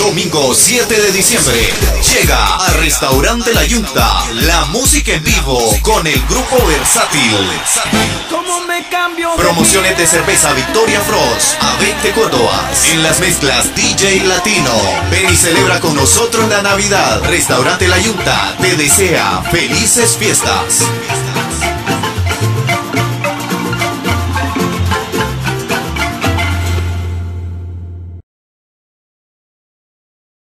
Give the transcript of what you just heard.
Domingo 7 de diciembre llega a Restaurante La Yunta la música en vivo con el grupo Versátil. Promociones de cerveza Victoria Frost a 20 córdobas. En las mezclas DJ Latino. Ven y celebra con nosotros la Navidad. Restaurante La Yunta te desea felices fiestas.